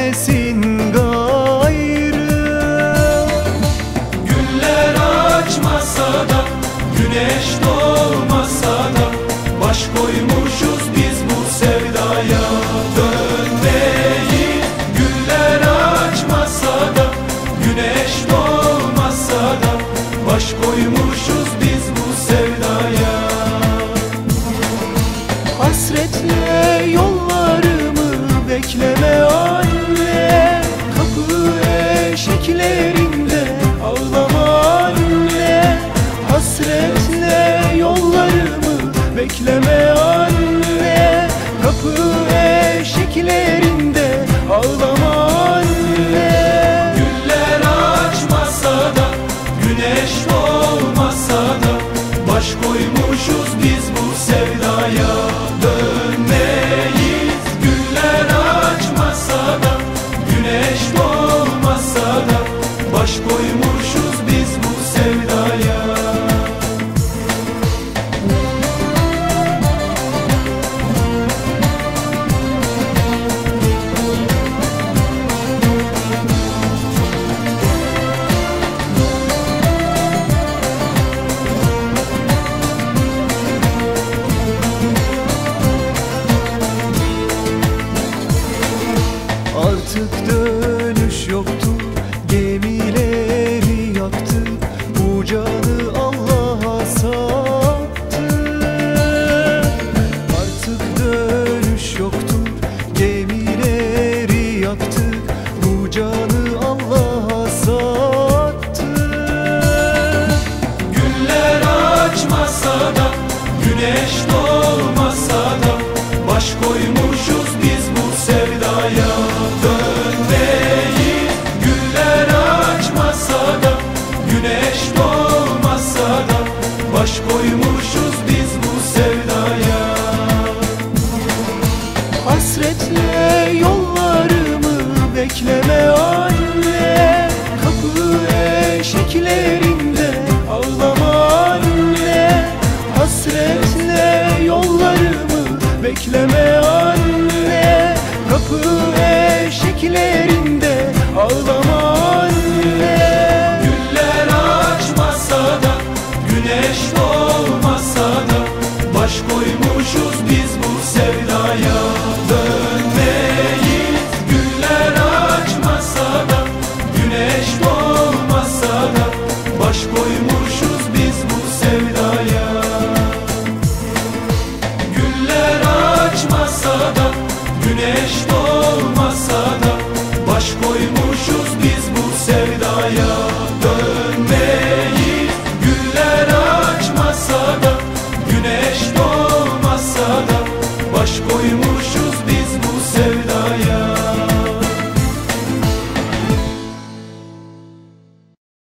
gelmesin gayrı. Güller açmasa da, güneş doğmasa da, baş koymuşuz biz bu sevdaya. Dönmeyiz. Güller açmasa da, güneş doğmasa da, baş koymuşuz biz bu sevdaya. Hasretle yollarımı bekleme anne, kapı eşiklerinde ağlama anne. Hasretle yollarımı bekleme anne, kapı eşiklerinde ağlama anne. Güller açmasa da, güneş doğmasa da, baş koymuşuz biz bu sevdaya. Dönmeyiz. Güller açmasa da, güneş doğmasa da, baş koymuşuz biz bu sevdaya. Artık dönüş yoktu, gemileri yaktı, bu canı Allah'a sattı. Artık dönüş yoktu, gemileri yaktı, bu canı Allah'a sattı. Güller açmasa da, güneş doğmasa da, baş koymuşuz biz bu sevdaya. Dönmeyiz. Güller açmasa da, güneş doğmasa da, baş koymuşuz biz bu sevdaya. Hasretle yollarımı bekleme anne, kapı eşiklerinde ağlama anne. Hasretle yollarımı bekleme anne, kapı eşiklerinde ağlama anne. Güller açmasa da, güneş doğmasa da, baş koymuşuz biz bu sevdaya. Dönmeyiz. Güller açmasa da, güneş doğmasa da, baş koymuşuz biz bu sevdaya. Güller açmasa da, güneş doğmasa da, baş koymuşuz biz bu sevdaya.